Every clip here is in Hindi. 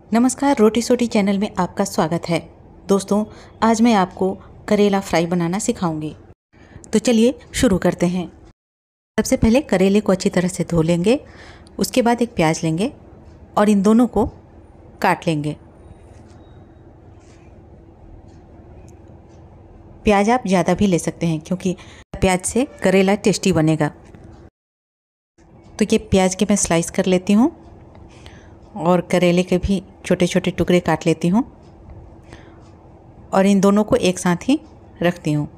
नमस्कार, रोटी सोटी चैनल में आपका स्वागत है। दोस्तों, आज मैं आपको करेला फ्राई बनाना सिखाऊंगी। तो चलिए शुरू करते हैं। सबसे पहले करेले को अच्छी तरह से धो लेंगे। उसके बाद एक प्याज लेंगे और इन दोनों को काट लेंगे। प्याज आप ज़्यादा भी ले सकते हैं क्योंकि प्याज से करेला टेस्टी बनेगा। तो ये प्याज के मैं स्लाइस कर लेती हूँ और करेले के भी छोटे छोटे टुकड़े काट लेती हूँ और इन दोनों को एक साथ ही रखती हूँ।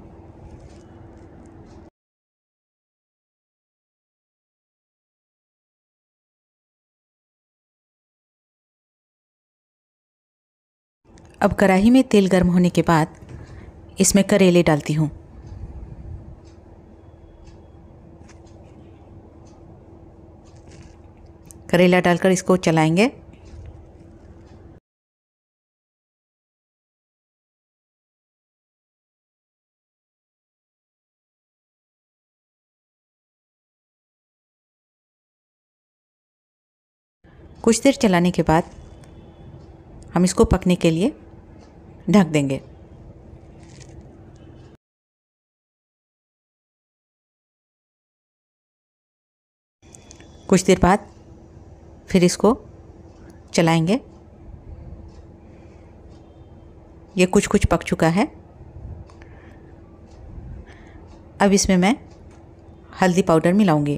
अब कढ़ाई में तेल गर्म होने के बाद इसमें करेले डालती हूँ। करेला डालकर इसको चलाएंगे। कुछ देर चलाने के बाद हम इसको पकने के लिए ढक देंगे। कुछ देर बाद फिर इसको चलाएंगे। ये कुछ पक चुका है। अब इसमें मैं हल्दी पाउडर मिलाऊंगी।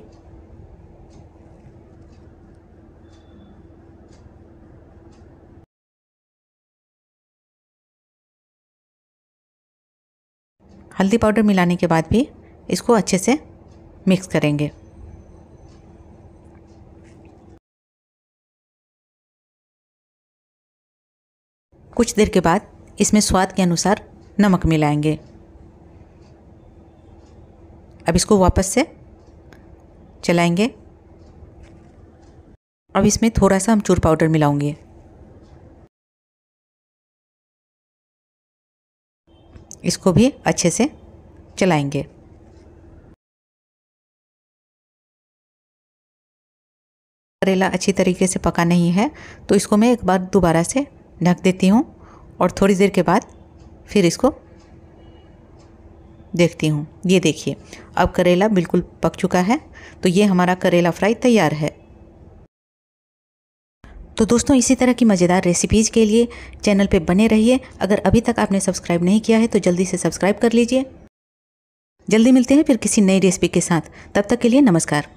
हल्दी पाउडर मिलाने के बाद भी इसको अच्छे से मिक्स करेंगे। कुछ देर के बाद इसमें स्वाद के अनुसार नमक मिलाएंगे। अब इसको वापस से चलाएंगे। अब इसमें थोड़ा सा अमचूर पाउडर मिलाऊंगी। इसको भी अच्छे से चलाएंगे। करेला अच्छी तरीके से पका नहीं है तो इसको मैं एक बार दोबारा से ढक देती हूँ और थोड़ी देर के बाद फिर इसको देखती हूँ। ये देखिए, अब करेला बिल्कुल पक चुका है। तो ये हमारा करेला फ्राई तैयार है। तो दोस्तों, इसी तरह की मज़ेदार रेसिपीज़ के लिए चैनल पे बने रहिए। अगर अभी तक आपने सब्सक्राइब नहीं किया है तो जल्दी से सब्सक्राइब कर लीजिए। जल्दी मिलते हैं फिर किसी नई रेसिपी के साथ। तब तक के लिए नमस्कार।